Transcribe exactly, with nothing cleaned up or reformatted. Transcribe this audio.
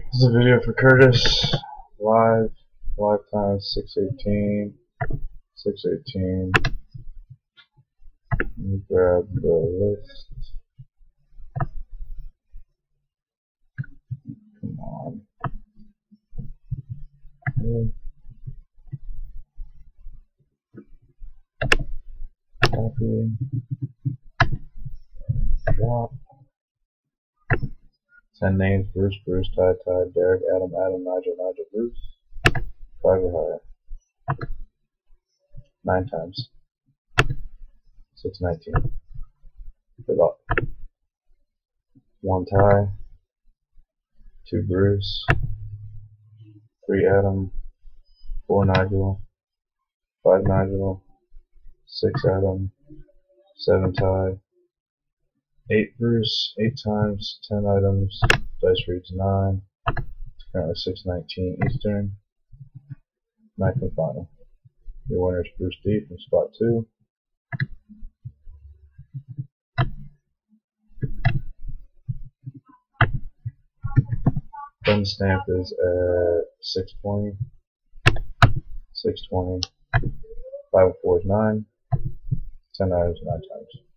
This is a video for Curtis. Live. Live time six eighteen. six eighteen. Let me grab the list. Come on. Okay. Copy. Drop. Ten names: Bruce, Bruce, Ty, Ty, Derek, Adam, Adam, Nigel, Nigel, Bruce. Five or higher. Nine times. Six nineteen. Good luck. One Ty. Two Bruce. Three Adam. Four Nigel. Five Nigel. Six Adam. Seven Ty. Eight Bruce. Eight times. Ten items. Dice reads nine. It's currently six nineteen Eastern. Ninth and final. Your winner is Bruce D from spot two. Then stamp is at six twenty. six twenty. Five and four is nine. Ten items, nine times.